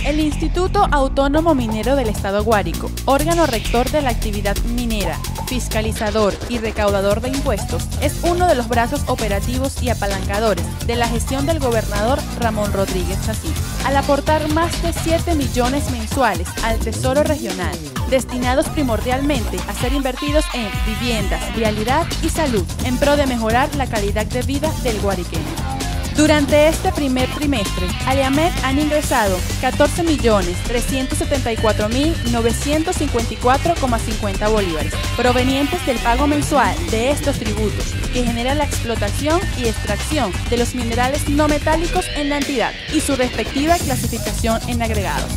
El Instituto Autónomo Minero del Estado Guárico, órgano rector de la actividad minera, fiscalizador y recaudador de impuestos, es uno de los brazos operativos y apalancadores de la gestión del gobernador Ramón Rodríguez Chacín, al aportar más de 7 millones mensuales al Tesoro Regional, destinados primordialmente a ser invertidos en viviendas, vialidad y salud, en pro de mejorar la calidad de vida del guariqueño. Durante este primer trimestre, al IAMEC han ingresado 14.374.954,50 bolívares, provenientes del pago mensual de estos tributos, que genera la explotación y extracción de los minerales no metálicos en la entidad y su respectiva clasificación en agregados.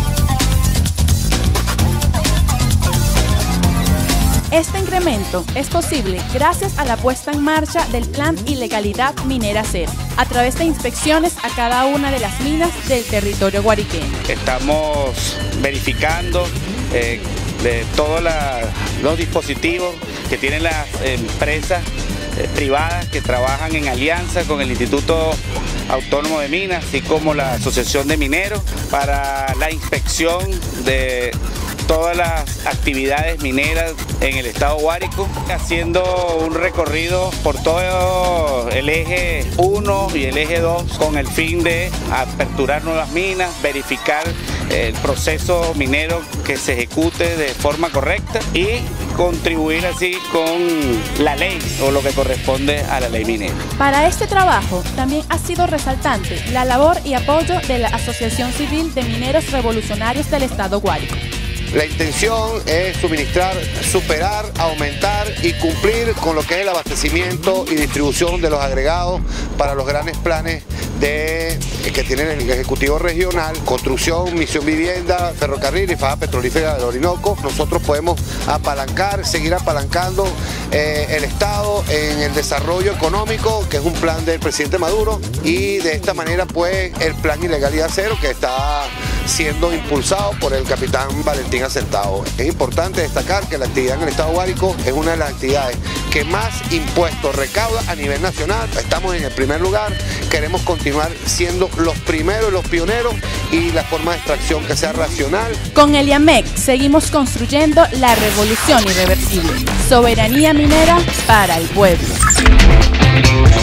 Este incremento es posible gracias a la puesta en marcha del Plan Ilegalidad Minera Cero, a través de inspecciones a cada una de las minas del territorio guariqueño. Estamos verificando de todos los dispositivos que tienen las empresas privadas que trabajan en alianza con el Instituto Autónomo de Minas, así como la Asociación de Mineros, para la inspección de todas las actividades mineras en el estado Guárico, haciendo un recorrido por todo el eje 1 y el eje 2 con el fin de aperturar nuevas minas, verificar el proceso minero que se ejecute de forma correcta y contribuir así con la ley o lo que corresponde a la ley minera. Para este trabajo también ha sido resaltante la labor y apoyo de la Asociación Civil de Mineros Revolucionarios del Estado Guárico. La intención es suministrar, superar, aumentar y cumplir con lo que es el abastecimiento y distribución de los agregados para los grandes planes que tienen el Ejecutivo Regional, construcción, misión vivienda, ferrocarril y faja petrolífera del Orinoco. Nosotros podemos apalancar, seguir apalancando el Estado en el desarrollo económico, que es un plan del presidente Maduro, y de esta manera pues el Plan Ilegalidad Cero, que está siendo impulsado por el capitán Valentín Acentado. Es importante destacar que la actividad en el estado Guárico es una de las actividades que más impuestos recauda a nivel nacional. Estamos en el primer lugar, queremos continuar siendo los primeros y los pioneros y la forma de extracción que sea racional. Con el IAMEC seguimos construyendo la revolución irreversible. Soberanía minera para el pueblo.